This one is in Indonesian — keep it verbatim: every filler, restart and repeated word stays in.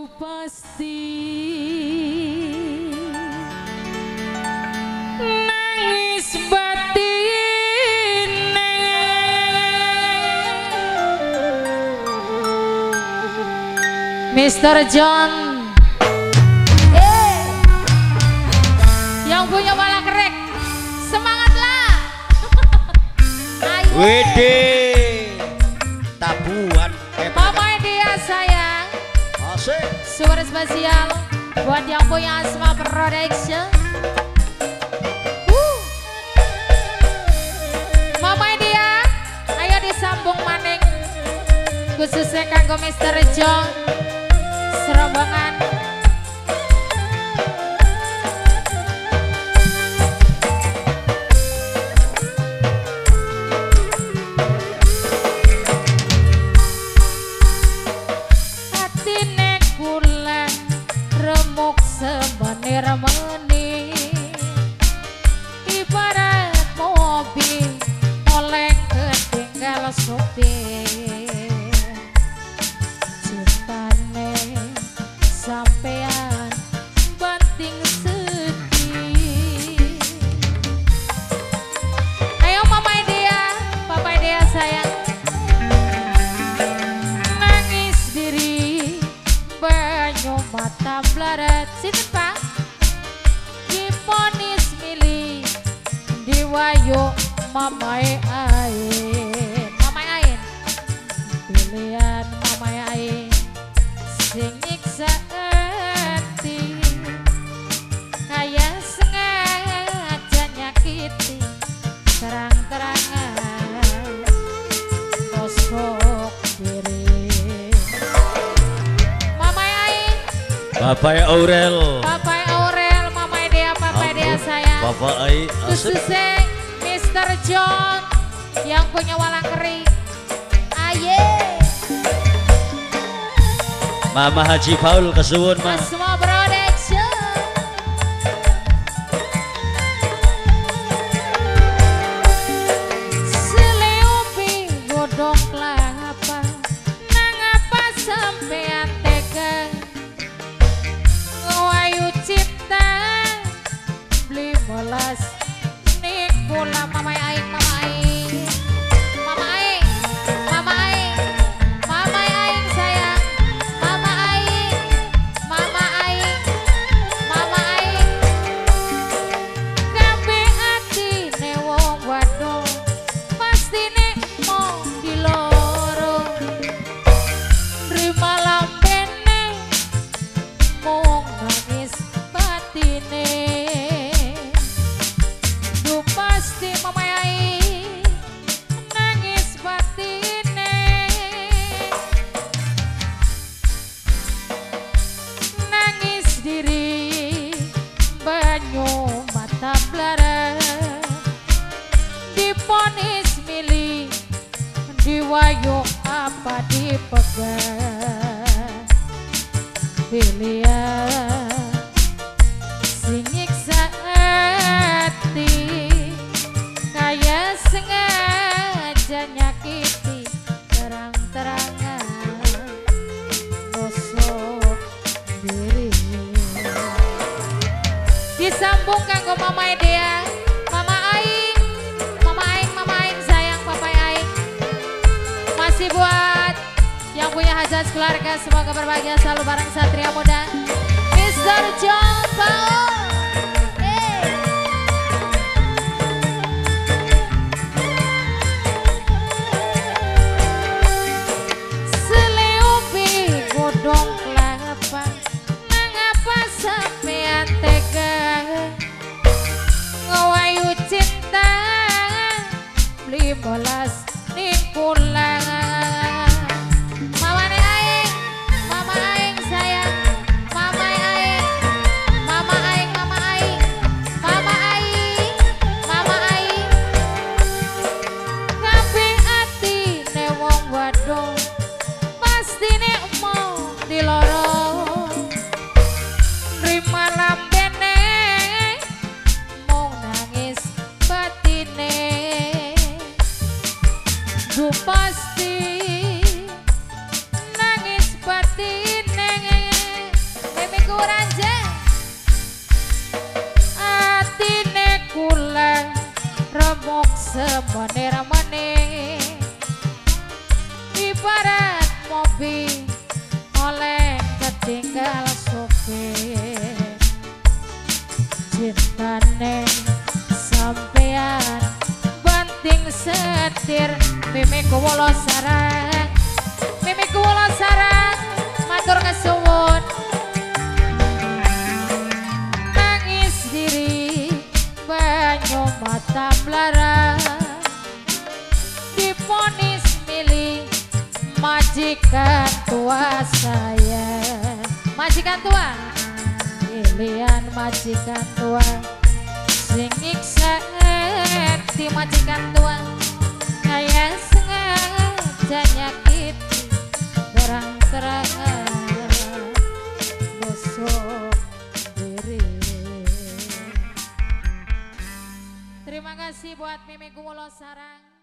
pasti nangis batine Mister John eh yang punya bala kerek semangatlah Wede tabuhan Mama dia sayang asik super spesial buat yang punya Asma Production. uh. Mama dia ayo disambung maning khususnya kanggo Mister John serombongan remeni ibarat mobil oleng ketinggal sopir cintane sampean banting sedih. Ayo mama dia papa dia sayang nangis diri banyu mata blarat sini pak ponis milih diwayu mamai ain mamai ain pilihan mamai ain sing nyiksa hati kaya sengaja nyakiti terang-terangan kosok diri mamai ain Bapak Aurel Bapak sayang Bapak Ai khususnya Mister John yang punya walang kering aye Mama Haji Paul kesuwun mah Asma Production. Seleupi godong kelapa nang apa sampean tega ngawayu cinta balas Nikola mama aing mama aing mama aing mama aing mama aing sayang mama aing mama aing mama aing kabeh atine wong wadon pastine mau diloro nrima lambene mung nangis batine pasti mama aing nangis batine nangis diri banyu mata blarat diponis milih diwayu apa dipegang pilihan sing nyiksa hati kaya sengaja nyakiti terang-terangan gosok diri disambung kanggo mama dia mama aing mama aing mama aing sayang papa aing masih buat yang punya hajat keluarga semoga berbahagia selalu bareng Satria Muda Mister John Paul. Dong kelapa mengapa sampean tega ngawayu cinta beli bolas Nikola mama aing mama aing sayang mama aing mama aing mama Kuwolo Sarang, Mimi Kuwolo Sarang, matur kesuwun. Nangis diri banyu mata blara, diponis milih majikan tua saya. Majikan tua, pilihan majikan tua, sing nyiksa di majikan tua, kayak sengaja nyakiti terang-terangan busuk diri. Terima kasih buat Mimi Kuwolo Sarang.